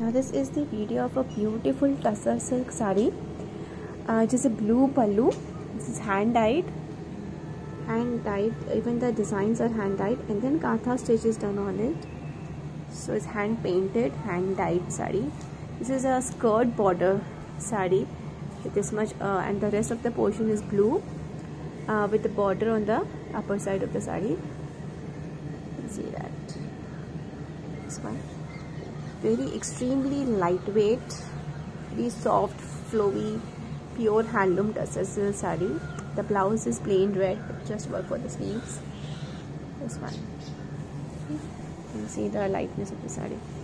Now this is the video of a beautiful tussar silk sari. It is a blue pallu. This is hand dyed. Even the designs are hand dyed, and then katha stitch is done on it. So it's hand painted, hand dyed sari. This is a skirt border sari with this much, and the rest of the portion is blue with the border on the upper side of the sari. You can see that. This one. Very extremely lightweight, very soft, flowy, pure handloom tussar silk sari. The blouse is plain red, just work for the sleeves. This one. You can see the lightness of the sari.